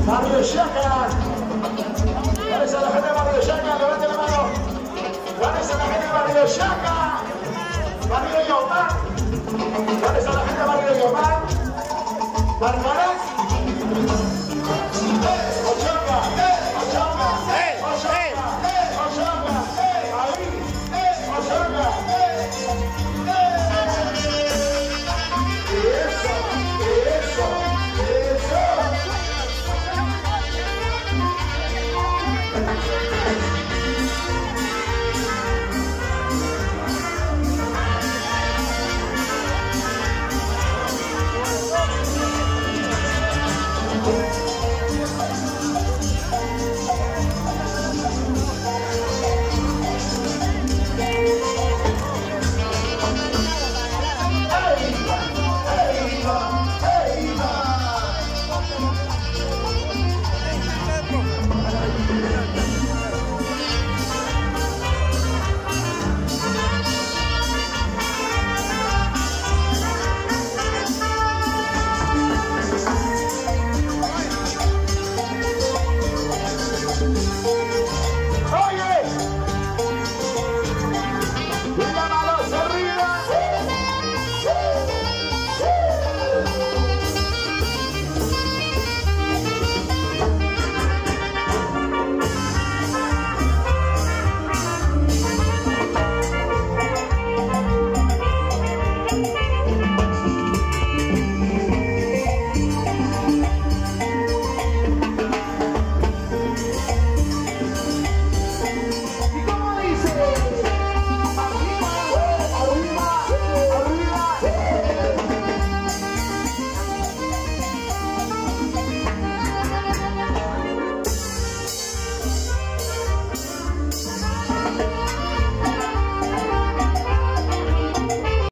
Barrio Yaca. ¿Cuál es la gente de Barrio Yaca? Levante la mano. ¿Cuál es la gente de Barrio Yaca? Barrio Yopar. ¿Cuál es la gente de Barrio Yopar? Barcarás. Ochoca. Ochoca. Ochoca. Ochoca. Ahí. Ochoca. Eso. Eso.